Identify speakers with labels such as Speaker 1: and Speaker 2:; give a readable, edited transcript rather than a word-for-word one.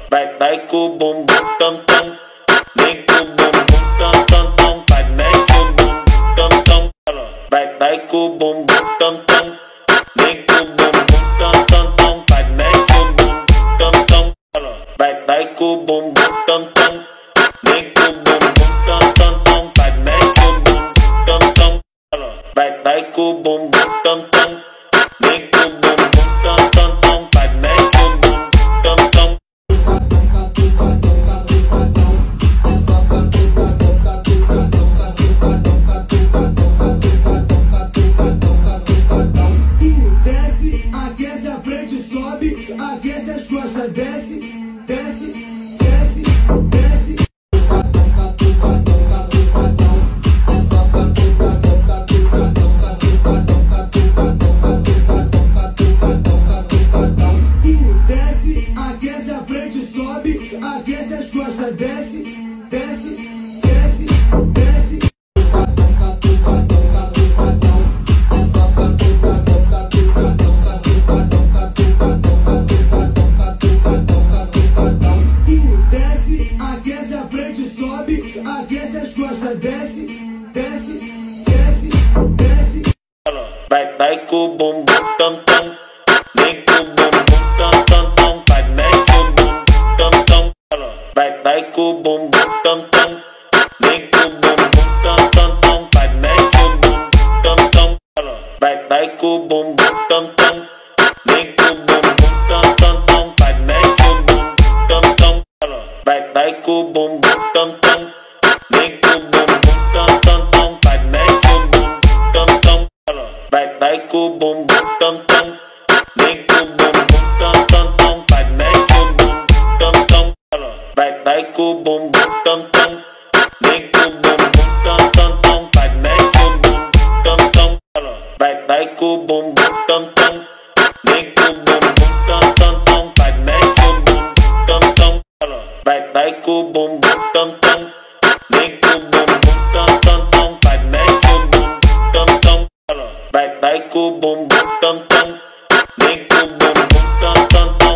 Speaker 1: vai com o bumbum tam tam, vem com o bumbum tam tam tam, vai mexe o bumbum tam tam, vai com o bumbum tam tam, vem com o bumbum tam tam tam, vai mexe o bumbum tam tam, vai com o bumbum tam tam, vem com o bumbum tam tam tam, vai mexe o bumbum tam tam, vai com o bumbum tam tam, vem com o bumbum tam tam tam, vai mexe o bumbum tam tam.
Speaker 2: Desce, aquece a frente, sobe, aquece as costas, desce, desce, desce, desce. Desce, aquece a frente, sobe, aquece as costas, desce, desce, desce, desce. Desce, aquece a frente, sobe, aquece as costas, desce, desce, desce, desce.
Speaker 1: Vai com o bumbum tam tam, vem com o bumbum tam tam tam, vai mexe o bumbum tam tam, vai com o bumbum tam tam, vem com o bumbum tam tam tam, vai mexe o bumbum tam tam, vai com o bumbum tam tam, vem com o bumbum tam tam tam, vai mexe o bumbum tam tam, vai com o bumbum tam tam, vem com o bumbum tam tam tam, vai mexe o bumbum tam tam, vai com o bumbum tam tam, vem com o bumbum tam tam tam, vai mexe o bumbum tam tam, vai com o bumbum tam tam, vem com o bumbum tam tam tam, vai mexe o bumbum tam tam, vai com o bumbum tam tam, vem com o bumbum tam tam tam, vai mexe o bumbum tam tam, vai com o bumbum tam tam, vem com o bumbum tam tam tam, vai mexe o bumbum tam tam, vai com o bumbum tam tam, vem com o bumbum tam tam tam.